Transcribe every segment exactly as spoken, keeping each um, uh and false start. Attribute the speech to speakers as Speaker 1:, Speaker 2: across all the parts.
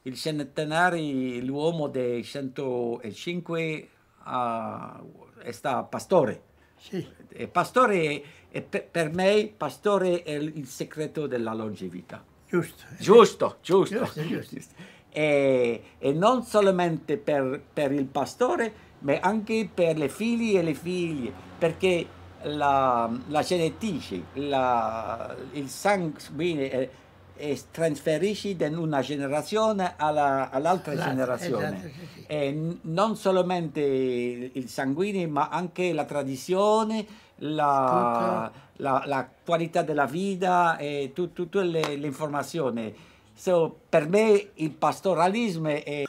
Speaker 1: il centenario, l'uomo del centocinque uh, è stato pastore.
Speaker 2: Sì.
Speaker 1: E pastore, è, per me, pastore è il segreto della longevità.
Speaker 2: Giusto.
Speaker 1: Giusto, giusto.
Speaker 2: Giusto, giusto.
Speaker 1: E, e non solamente per, per il pastore, ma anche per le figlie e le figlie, perché la, la genetica, la, il sangue è, e trasferisci da una generazione alla, all'altra
Speaker 2: Esatto,
Speaker 1: generazione.
Speaker 2: esatto, sì, sì.
Speaker 1: E non solamente il, il sanguigno, ma anche la tradizione, la, la, la qualità della vita e tu, tutte le, le informazioni. So, per me il pastoralismo è...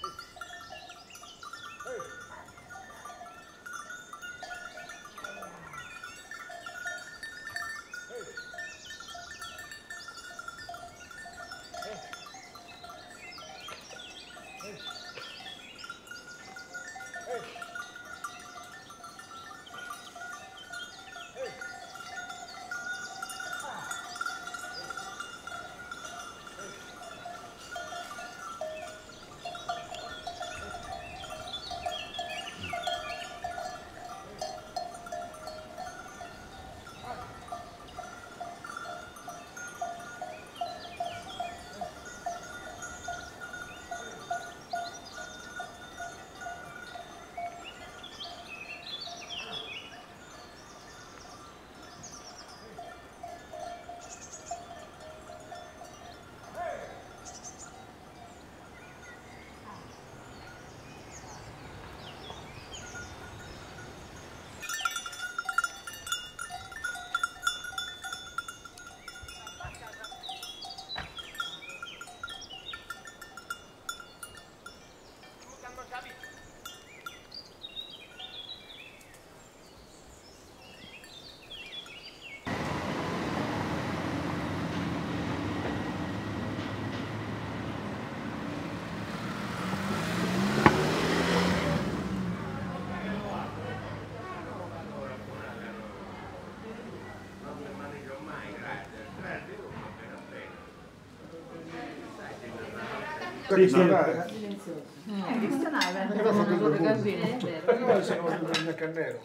Speaker 3: Sì, sì.
Speaker 4: Eh, visto no, è vero, sono una cosa casino.
Speaker 3: Poi sono il cannero.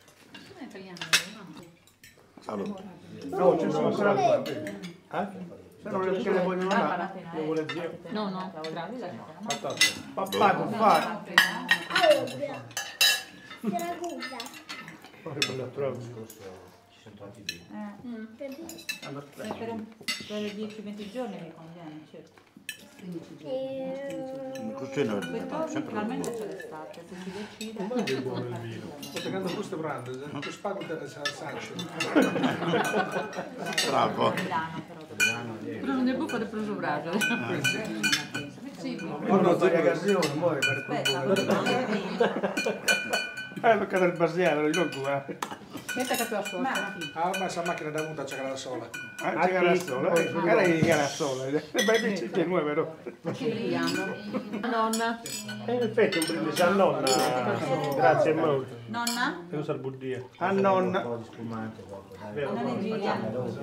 Speaker 5: Allora,
Speaker 3: No, ci sono ancora qua. Eh? Se non le, che le vogliono là, le vuole zio.
Speaker 4: No, no, grazie.
Speaker 3: Papà, può fare.
Speaker 6: Allora, c'era guida.
Speaker 3: Fare quella trova.
Speaker 4: Per, per, un- per dieci venti giorni mi conviene, certo.
Speaker 5: così non
Speaker 4: Poi
Speaker 5: è
Speaker 4: poi
Speaker 5: sempre
Speaker 4: finalmente c'è l'estate, se si decide.
Speaker 3: Ma che buono il vino. Sto pagando questo brand, tu spago te ne sa Sancho.
Speaker 5: bravo.
Speaker 4: Milano però. Però non è buffo di prosciubrato. Sì,
Speaker 3: Ma non ti ragazzino, muore per
Speaker 4: aspetta,
Speaker 3: il Eh, tocca del basiano, non qua.
Speaker 4: aspetta che tu ascolti.
Speaker 3: Ah, ma sta macchina da muta c'è la sola.
Speaker 7: Ah, c'è la sola, eh, magari c'è la sola. E beh, c'è che nuove, no?
Speaker 4: Ci vediamo. Nonna.
Speaker 7: Eh, in effetti un brindisi a nonna, grazie molto.
Speaker 4: Nonna?
Speaker 7: E usa il buddia.
Speaker 3: A nonna.
Speaker 4: Nonna Nigeria.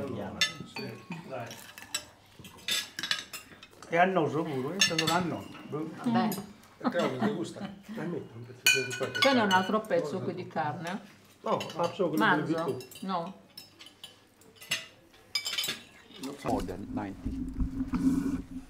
Speaker 7: E a noso pure, eh, sono a nonna.
Speaker 4: Beh.
Speaker 3: Cavolo, ti gusta?
Speaker 4: C'è un altro pezzo qui di carne?
Speaker 7: No, ma so che lo devi
Speaker 4: Manzo?
Speaker 7: tu.
Speaker 4: No.
Speaker 1: More than ninety.